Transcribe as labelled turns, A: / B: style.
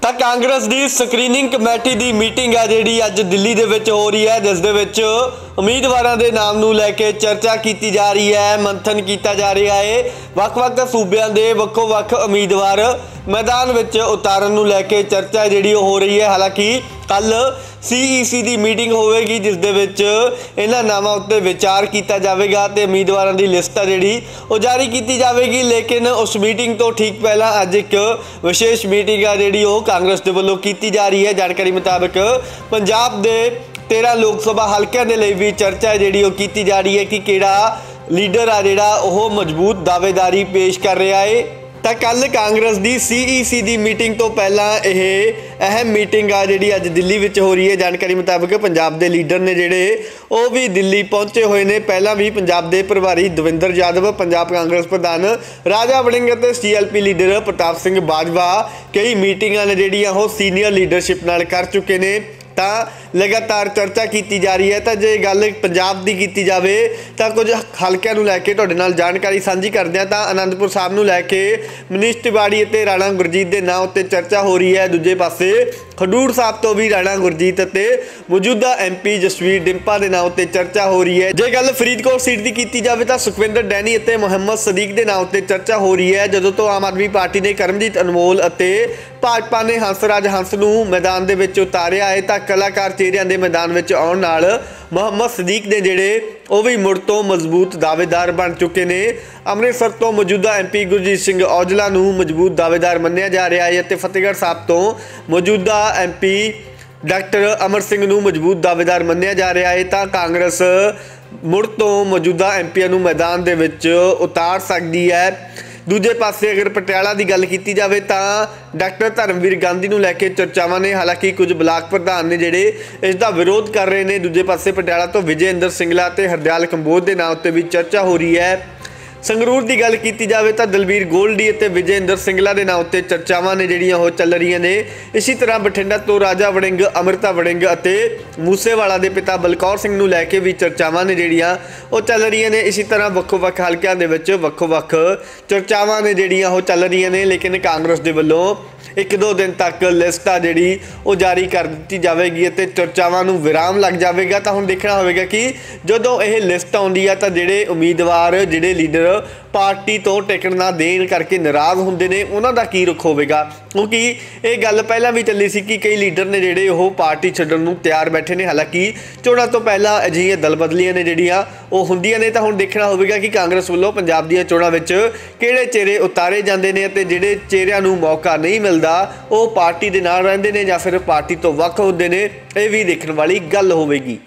A: ਤਾਂ ਕਾਂਗਰਸ ਦੀ screening committee ਦੀ ਮੀਟਿੰਗ ਹੈ ਜਿਹੜੀ ਅੱਜ ਦਿੱਲੀ ਦੇ ਵਿੱਚ ਹੋ ਰਹੀ ਹੈ, ਜਿਸ ਦੇ ਵਿੱਚ ਉਮੀਦਵਾਰਾਂ ਦੇ ਨਾਮ ਨੂੰ ਲੈ ਕੇ ਚਰਚਾ ਕੀਤੀ ਜਾ ਰਹੀ ਹੈ, ਮੰਥਨ ਕੀਤਾ ਜਾ ਰਿਹਾ ਹੈ। ਵੱਖ-ਵੱਖ ਸੂਬਿਆਂ ਦੇ ਵੱਖੋ-ਵੱਖ ਉਮੀਦਵਾਰ मैदान ਵਿੱਚ ਉਤਾਰਨ ਨੂੰ ਲੈ ਕੇ ਚਰਚਾ ਜਿਹੜੀ ਹੋ ਰਹੀ है। हालांकि कल CEC ਦੀ ਮੀਟਿੰਗ ਹੋਵੇਗੀ, ਜਿਸ ਦੇ ਵਿੱਚ ਇਹਨਾਂ ਨਾਮਾਂ ਉੱਤੇ ਵਿਚਾਰ ਕੀਤਾ ਜਾਵੇਗਾ ਤੇ ਉਮੀਦਵਾਰਾਂ ਦੀ ਲਿਸਟ ਹੈ ਜਿਹੜੀ ਉਹ ਜਾਰੀ ਕੀਤੀ ਜਾਵੇਗੀ। ਲੇਕਿਨ ਉਸ ਮੀਟਿੰਗ ਤੋਂ ਠੀਕ ਪਹਿਲਾਂ ਅੱਜ ਇੱਕ ਵਿਸ਼ੇਸ਼ ਮੀਟਿੰਗ ਹੈ ਜਿਹੜੀ ਉਹ ਕਾਂਗਰਸ ਦੇ ਵੱਲੋਂ ਕੀਤੀ ਜਾ ਰਹੀ है। ਜਾਣਕਾਰੀ ਮੁਤਾਬਕ ਪੰਜਾਬ ਦੇ 13 ਲੋਕ ਸਭਾ ਹਲਕਿਆਂ ਦੇ ਲਈ ਵੀ ਚਰਚਾ ਹੈ ਜਿਹੜੀ ਉਹ ਕੀਤੀ ਜਾ ਰਹੀ है कि ਕਿਹੜਾ ਲੀਡਰ ਆ ਜਿਹੜਾ ਉਹ ਮਜ਼ਬੂਤ ਦਾਅਵੇਦਾਰੀ ਪੇਸ਼ ਕਰ ਰਿਹਾ है। ਤਾਂ ਕੱਲ ਕਾਂਗਰਸ ਦੀ CEC ਦੀ ਮੀਟਿੰਗ ਤੋਂ ਪਹਿਲਾਂ ਇਹ ਅਹਿਮ ਮੀਟਿੰਗ ਆ ਜਿਹੜੀ ਅੱਜ ਦਿੱਲੀ ਵਿੱਚ ਹੋ ਰਹੀ ਹੈ। ਜਾਣਕਾਰੀ ਮੁਤਾਬਕ ਪੰਜਾਬ ਦੇ ਲੀਡਰ ਨੇ ਜਿਹੜੇ ਉਹ ਵੀ ਦਿੱਲੀ ਪਹੁੰਚੇ ਹੋਏ ਨੇ। ਪਹਿਲਾਂ ਵੀ ਪੰਜਾਬ ਦੇ ਪ੍ਰਭਾਰੀ ਦਵਿੰਦਰ ਯਾਦਵ, ਪੰਜਾਬ ਕਾਂਗਰਸ ਪ੍ਰਧਾਨ ਰਾਜਾ ਵੜਿੰਗ ਅਤੇ CLP ਲੀਡਰ ਪ੍ਰਤਾਪ ਸਿੰਘ ਬਾਜਵਾ ਕਈ ਮੀਟਿੰਗਾਂ ਨੇ ਜਿਹੜੀਆਂ ਉਹ ਸੀਨੀਅਰ ਲੀਡਰਸ਼ਿਪ ਨਾਲ ਕਰ ਚੁੱਕੇ ਨੇ। ਤਾਂ लगातार चर्चा की जा रही है। तो जे गल पंजाब की की जाए तो कुछ हल्कों लैके तुहाडे नाल जानकारी साझी करते हैं। तो आनंदपुर साहब नूं लैके मनीष तिवाड़ी और राणा गुरजीत के नाम उत्ते चर्चा हो रही है। दूजे पासे खडूर साहब तो भी राणा गुरजीत और मौजूदा MP जसवीर डिंपा के नाम उत्ते चर्चा हो रही है। जे गल फरीदकोट सीट की की जाए तो सुखविंदर डैनी और मुहम्मद सदीक के नाम उत्ते चर्चा हो रही है। जदों तो आम आदमी पार्टी ने करमजीत अनमोल और भाजपा ने हंसराज हंस नूं मैदान दे विच उतारिया है। तो कलाकार चेहरिਆਂ ਦੇ मैदान में आउण नाल मुहम्मद सदीक ने जिहड़े ਉਹ भी मुड़ तो मजबूत दावेदार बन चुके हैं। अमृतसर तो मौजूदा MP गुरजीत सिंह औजला नूं मजबूत दावेदार मन्निया जा रहा है। तो फतेहगढ़ साहब तो मौजूदा MP डॉक्टर अमर सिंह नूं मजबूत दावेदार मन्निया जा रहा है। तो कांग्रेस मुड़ तो मौजूदा MPआं नूं मैदान दे विच उतार सकती है। दूजे पासे अगर पटियाला की गल की जाए तो डॉक्टर धर्मवीर गांधी नूं लैके चर्चावां ने। हालांकि कुछ ब्लाक प्रधान ने जिहड़े इसका विरोध कर रहे हैं। दूजे पासे पटियाला तो विजय इंदर सिंगला ते हरदयाल कंबोज के नाम उत्ते भी चर्चा हो रही है। संगरूर की गल की जाए तो दलबीर गोल्डी और विजय इंदर सिंगला के नाम उत्ते चर्चावां ने जिहड़ियां हो चल रही ने। इसी तरह बठिंडा तो राजा वड़िंग, अमृता वड़िंग और मूसेवाला के पिता बलकौर सिंह नूं लैके भी चर्चावां ने जिहड़ियां वो चल रही ने। इसी तरह ਵੱਖ-ਵੱਖ हलकों के विच ਵੱਖ-ਵੱਖ चर्चावां ने जिहड़ियां हो चल रही ने। लेकिन कांग्रेस के वल्लों 1-2 दिन तक लिस्ट आ जिहड़ी वो जारी कर दी जाएगी तो चर्चावां नूं विराम लग जाएगा। तो हुण देखना होगा कि जदों यह लिस्ट आउंदी है तो जिहड़े उम्मीदवार जिहड़े लीडर पार्टी तो टिकट ना देण करके नाराज़ हुंदे ने उन्हां दा की रुख होवेगा। क्योंकि ये गल पहलां भी चली सी कि कई लीडर ने जिहड़े वो पार्टी छड्डण नूं तैयार बैठे ने। हालांकि चोणां तो पहलां अजिहियां दल बदलियां ने जिहड़ियां वो हुंदियां ने। तो हुण देखना होवेगा कि कांग्रेस वल्लों पंजाब दीयां चोणां विच किहड़े चेहरे उतारे जांदे ने ते जिहड़े चेहरिਆਂ नूं मौका नहीं मिलदा वो पार्टी दे नाल रहिंदे ने जां फिर पार्टी तो वख हुंदे ने। ये भी देखण वाली गल होवेगी।